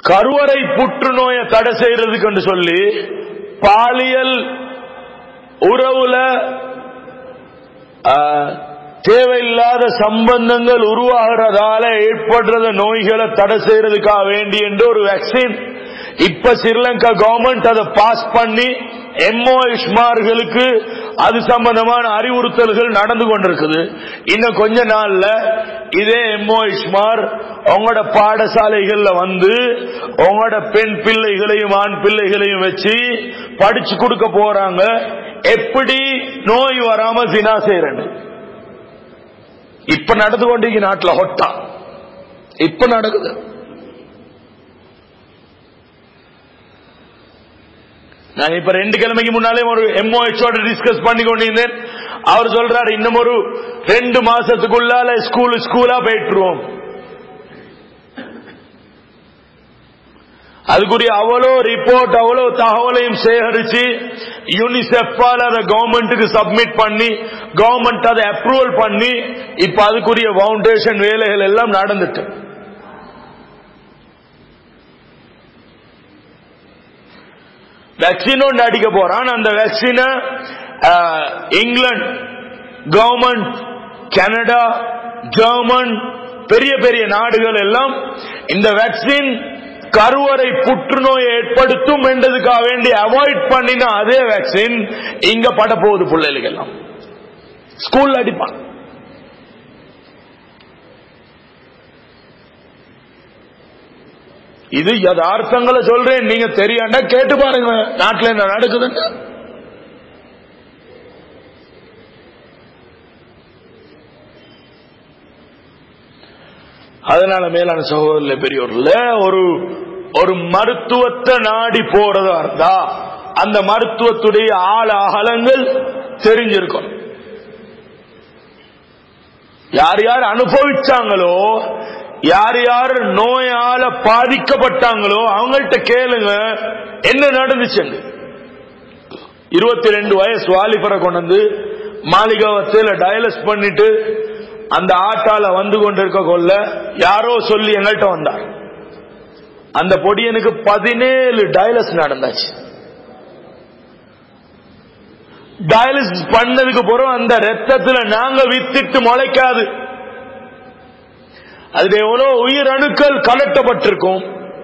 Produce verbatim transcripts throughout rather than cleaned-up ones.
கருவறை புற்றுநோயை தடை செய்யறதுக்கு சொல்லி பாலியல் உறவுல தேவையில்லாத சம்பந்தங்கள் உருவாகிறதால ஏற்படுற நோய்களை தடை செய்யறதுக்காக வேண்டி என்று ஒரு வேக்சின் இப்ப ஸ்ரீலங்கா கவர்மெண்ட் அதை பாஸ் பண்ணி எம்ஓஎஸ்மார்களுக்கு அது சம்பந்தமான அறிவுறுத்தல்கள் நடந்து கொண்டிருக்குது. இன்னும் கொஞ்ச நாள்ல இதே எம்ஓஎஸ்மார் உங்களோட பாடசாலைகள்ல வந்து உங்களோட பெண் பிள்ளைகளையும் ஆண் பிள்ளைகளையும் வச்சு படிச்சு கொடுக்க போறாங்க எப்படி நோய் வராம சினா செய்யறேன்னு. இப்ப நடந்து கொண்டிருக்க நாட்டில் ஹொட்டா இப்ப நடக்குது. நான் இப்ப ரெண்டு கிழமைக்கு முன்னாலே ஒரு எம்ஓஎச்சோட டிஸ்கஸ் பண்ணி கொண்டிருந்தேன். அவர் சொல்றாரு இன்னும் ஒரு ரெண்டு மாசத்துக்குள்ளால ஸ்கூல் ஸ்கூலா போயிட்டுருவோம். அதுக்குரிய அவ்வளோ ரிப்போர்ட் அவ்வளோ தகவலையும் சேகரிச்சு யூனிசெஃபால் அதை கவர்மெண்ட்டுக்கு சப்மிட் பண்ணி கவர்மெண்ட் அதை அப்ரூவல் பண்ணி இப்ப அதுக்குரிய பவுண்டேஷன் வேலைகள் எல்லாம் நடந்துட்டு. வேக்சின் ஒன்று அடிக்க போறான். அந்த வேக்சினை இங்கிலாந்து கவர்மெண்ட், கனடா, ஜெர்மன் பெரிய பெரிய நாடுகள் எல்லாம் இந்த வேக்சின் கருவறை புற்றுநோயை ஏற்படுத்தும் என்றதுக்காக வேண்டி அவாய்ட் பண்ணின அதே வேக்சின் இங்க பட போகுது. பிள்ளைகள் எல்லாம் ஸ்கூல்ல அடிப்பான். இது யதார்த்தங்களை சொல்றேன், நீங்க தெரியாண்டா கேட்டு பாருங்க நாட்டில் என்ன நடக்குதுன்னு. அதனால மேலான சகோதரர்களே பெரியோர்ல ஒரு ஒரு மருத்துவத்தை நாடி போறதா இருந்தா அந்த மருத்துவத்துடைய ஆழ அகலங்கள் தெரிஞ்சிருக்கும். யார் யார் அனுபவிச்சாங்களோ யார் யார் நோயால பாதிக்கப்பட்டாங்களோ அவங்கள்ட்ட கேளுங்க என்ன நடந்துச்சு. இருபத்தி ரெண்டு வயசு வாலிபரை கொண்டு வந்து மாளிகாவத்தில் டயலிஸ் பண்ணிட்டு அந்த ஆட்டால வந்து கொண்டிருக்க கொள்ள யாரோ சொல்லி எங்கள்கிட்ட வந்தார். அந்த பொடியனுக்கு பதினேழு டயலிஸ் நடந்தாச்சு. டயலிஸ் பண்ணதுக்கு பிறகு அந்த ரத்தத்துல நாங்க வித்திட்டு முளைக்காது. அதுல எவ்வளவு உயிர் அணுக்கள் கலட்டப்பட்டிருக்கும்.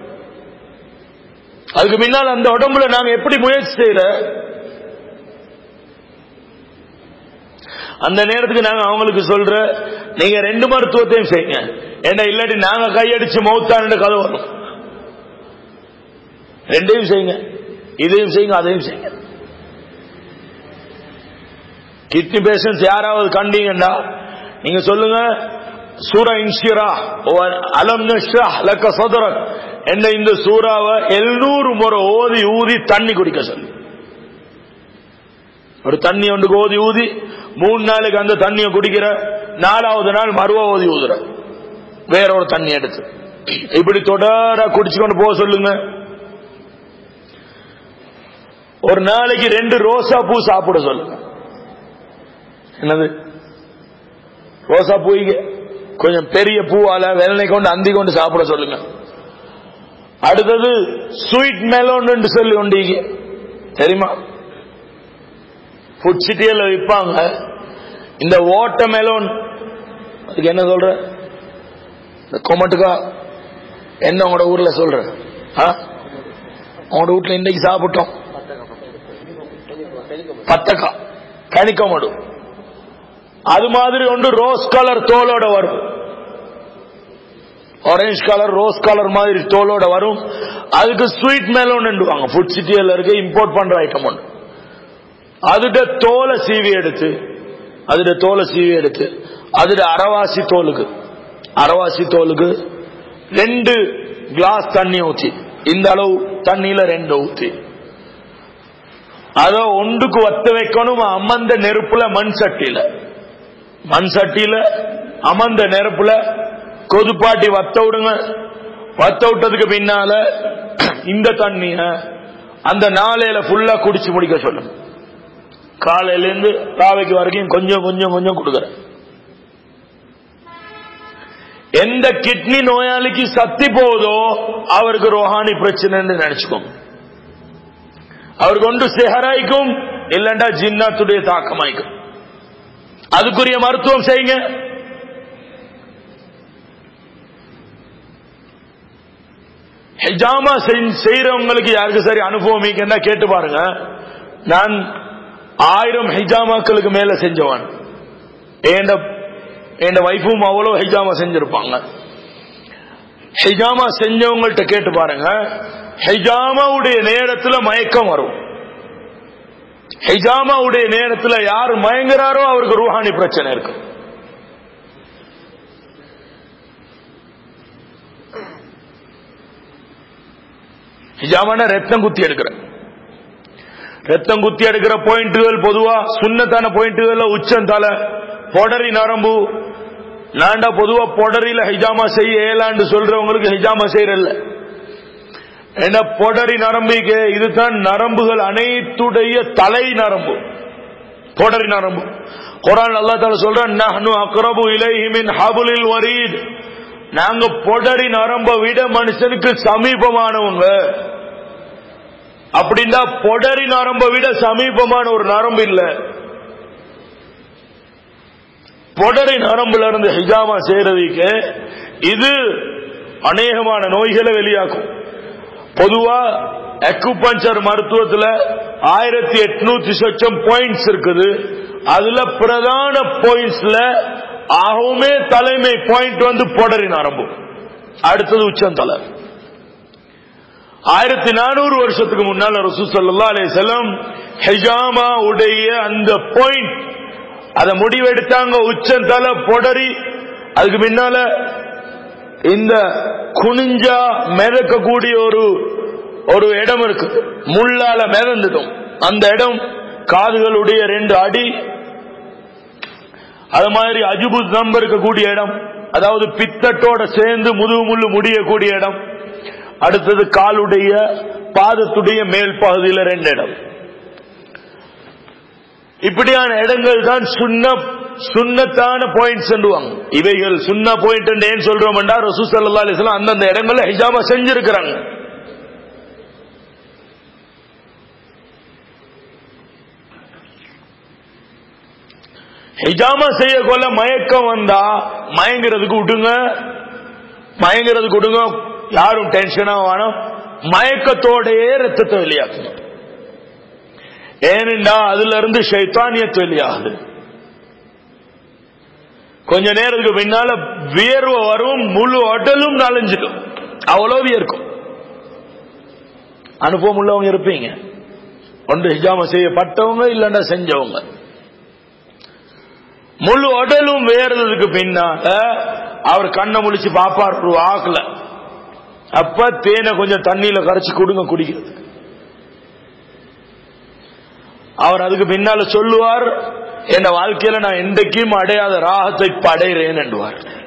அதுக்கு முன்னால் அந்த உடம்புல நாங்க எப்படி முயற்சி செய்யற அந்த நேரத்துக்கு நாங்க அவங்களுக்கு சொல்ற நீங்க ரெண்டு மருத்துவத்தையும் செய்யுங்க, ஏன்னா இல்லாட்டி நாங்க கையடிச்சு மௌத்தான கதை வரும். ரெண்டையும் செய்யுங்க, இதையும் செய்யுங்க அதையும் செய்யுங்க. கிட்னி பேஷன்ஸ் யாராவது கண்டீங்கன்னா நீங்க சொல்லுங்க சூரா இன்ஷிரா அலம் நஷ்ரஹ் லக சத்ரக் என்ற இந்த சூறாவை எழுநூறு முறை ஓதி ஊதி தண்ணி குடிக்க சொல்லு. ஒரு தண்ணி ஒன்று ஓதி ஊதி மூணு நாளுக்கு அந்த தண்ணியை குடிக்கிற, நாலாவது நாள் மறுவா ஓதி ஊதுற வேற ஒரு தண்ணி எடுத்து இப்படி தொடர குடிச்சு கொண்டு போக சொல்லுங்க. ஒரு நாளைக்கு ரெண்டு ரோசா பூ சாப்பிட சொல்லுங்க. என்னது ரோசா பூ கொஞ்சம் பெரிய பூவால வெள்ளை கொண்டு அந்தி கொண்டு சாப்பிட சொல்லுங்க. அடுத்தது ஸ்வீட் மெலோன் சொல்லி கொண்டு தெரியுமா, ஃபுட் சிட்டியில விற்பாங்க இந்த வாட்டர் மெலோன். அதுக்கு என்ன சொல்ற இந்த கொமட்டுக்கா என்ன உங்களோட ஊர்ல சொல்ற? உங்களோட வீட்டுல இன்னைக்கு சாப்பிட்டோம் பத்தக்கா கனிக்கமடு. அது மாதிரி ஒன்று ரோஸ் கலர் தோலோட வரும், ஆரஞ்சு கலர் ரோஸ் கலர் மாதிரி தோலோட வரும். அதுக்கு ஸ்வீட் மெலோன் ஃபுட் சிட்டியில இருக்கு இம்போர்ட் பண்ற ஐட்டம் ஒன்று. அதுட தோலை சீவி எடுத்து அதுட தோலை சீவி எடுத்து அதுட அரவாசி தோலுக்கு அரவாசி தோலுக்கு ரெண்டு கிளாஸ் தண்ணி ஊற்றி, இந்த அளவு தண்ணியில ரெண்டு ஊற்றி அத ஒன்றுக்கு வத்த வைக்கணும். அமர்ந்த நெருப்புல மண் சட்டியில மண் சட்டியில அமர்ந்த நெருப்புல கொதுப்பாட்டி வத்த விடுங்க. வத்த விட்டதுக்கு பின்னால இந்த தண்ணிய அந்த நாளையில ஃபுல்லா குடிச்சு முடிக்க சொல்லுங்க. காலையில இருந்து ராவைக்கு வரைக்கும் கொஞ்சம் கொஞ்சம் கொஞ்சம் கொடுக்குற. எந்த கிட்னி நோயாளிக்கு சத்தி போதோ அவருக்கு ரோஹானி பிரச்சனைன்னு நினைச்சுக்கோங்க. அவருக்கு ஒன்று சிஹராய்க்கும் இல்லண்டா ஜின்னாத்துடைய தாக்கமாய்க்கும். அதுக்குரிய மருத்துவம் செய்யுங்க. ஹிஜாமா செய்யறவங்களுக்கு யாருக்கு சரி அனுபவம் என்ன கேட்டு பாருங்க. நான் ஆயிரம் ஹிஜாமாக்களுக்கு மேல செஞ்சவன். என் வைஃபும் அவ்வளவு ஹிஜாமா செஞ்சிருப்பாங்க. ஹிஜாமா செஞ்சவங்கள்ட்ட கேட்டு பாருங்க. ஹிஜாமாவுடைய நேரத்தில் மயக்கம் வரும். ஹிஜாமாவுடைய நேரத்தில் யார் மயங்குறாரோ அவருக்கு ரூஹானி பிரச்சனை இருக்கு. ஹிஜாமான ரத்தம் குத்தி எடுக்கிற ரத்தம் குத்தி எடுக்கிற பாயிண்ட்கள் பொதுவா சுன்னத்தான பாயிண்ட்கள் உச்சம் தலை பொடரி நரம்பு. நான்டா பொதுவா பொடரியில ஹிஜாமா செய்ய ஏலாண்டு சொல்றவங்களுக்கு ஹிஜாமா செய்யறல்ல. என்ன பொடரி நரம்புக்கு இதுதான் நரம்புகள் அனைத்துடைய தலை நரம்பு பொடரி நரம்பு. குர்ஆன் அல்லாஹ் தஆலா சொல்றான், நஹ்னு அக்ரபு இலைஹி மின் ஹப்லில் வரீத். நாங்க பொடரி நரம்பை விட மனுஷனுக்கு சமீபமானவங்க. அப்படின்னா பொடரி நரம்பை விட சமீபமான ஒரு நரம்பு இல்ல. பொடரி நரம்புல இருந்து ஹிஜாமா செய்யறதுக்கு இது அநேகமான நோய்களை வெளியாக்கும். பொதுவா அக்குபஞ்சர் மருத்துவத்தில் ஆயிரத்தி எட்நூத்தி சொச்சம் பாயிண்ட்ஸ் இருக்குது. அதுல பிரதான பாயிண்ட்ஸ்ல ஆகவுமே தலைமை பாயிண்ட் வந்து பொடரி நரம்பு, அடுத்தது உச்சந்தலை. ஆயிரத்தி நானூறு வருஷத்துக்கு முன்னால் ரசூல் ஸல்லல்லாஹு அலைஹி வஸல்லம் ஹிஜாமா உடைய அந்த பாயிண்ட் அதை முடிவெடுத்தாங்க. உச்சந்தலை பொடரி. அதுக்கு முன்னால இந்த குனிஞ்சா மிதக்கக்கூடிய ஒரு ஒரு இடம் இருக்கு, முள்ளால மிதந்துடும். அந்த இடம் காதுகளுடைய ரெண்டு அடி. அது மாதிரி அஜுபு நம்ப இருக்கக்கூடிய இடம், அதாவது பித்தட்டோட சேர்ந்து முதுகு முள்ளு முடியக்கூடிய இடம். அடுத்தது காலுடைய பாதத்துடைய மேல் பகுதியில் ரெண்டு இடம். இப்படியான இடங்கள் தான் சுன்ன சுன்னத்தான பாயிண்ட்ஸ் சொல்லுவாங்க. இவைகள் சுன்ன பாயிண்ட் ஏன் சொல்றோம் என்றா ரசூல் ஸல்லல்லாஹு அலைஹி வஸல்லம் அந்தந்த இடங்கள்ல ஹிஜாமா செஞ்சிருக்கிறாங்க. ஹிஜாமா செய்ய கொள்ள மயக்கம் வந்தா மயங்கிறதுக்கு விட்டுங்க, மயங்கிறதுக்கு விடுங்க. யாரும் டென்ஷனா வேணும். மயக்கத்தோடையே ரத்தத்தை வெளியாக்கணும். ஏனென்றா அதுல இருந்து ஷைத்தானியத் வெளியாகுது. கொஞ்ச நேரத்துக்கு பின்னால வியர்வை வரும், முழு உடலும் நலஞ்சிடும், அவ்வளவு வியர்க்கும். அனுபவம் உள்ளவங்க இருப்பீங்க, ஒன்று ஹிஜாமா செய்யப்பட்டவங்க இல்லைன்னா செஞ்சவங்க. முழு உடலும் வேறதுக்கு பின்னால அவர் கண்ணை முழிச்சு பாப்பார் ஒரு ஆக்கல. அப்ப தேனை கொஞ்சம் தண்ணியில கரைச்சி கொடுங்க குடிக்கிறதுக்கு. அவர் அதுக்கு பின்னால சொல்லுவார், என் வாழ்க்கையில நான் என்றைக்கும் அடையாத ராகத்தை இப்ப அடைகிறேன் என்றுவார்.